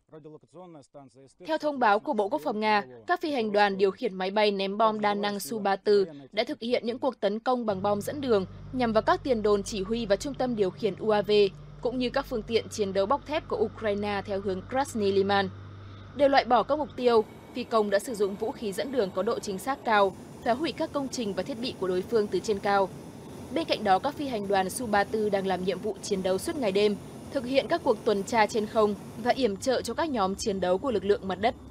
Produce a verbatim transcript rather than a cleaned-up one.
Theo thông báo của Bộ Quốc phòng Nga, các phi hành đoàn điều khiển máy bay ném bom đa năng Su ba mươi tư đã thực hiện những cuộc tấn công bằng bom dẫn đường nhằm vào các tiền đồn chỉ huy và trung tâm điều khiển u a vê, cũng như các phương tiện chiến đấu bọc thép của Ukraine theo hướng Krasny Liman. Để loại bỏ các mục tiêu, phi công đã sử dụng vũ khí dẫn đường có độ chính xác cao, phá hủy các công trình và thiết bị của đối phương từ trên cao. Bên cạnh đó, các phi hành đoàn Su ba mươi tư đang làm nhiệm vụ chiến đấu suốt ngày đêm, thực hiện các cuộc tuần tra trên không và yểm trợ cho các nhóm chiến đấu của lực lượng mặt đất.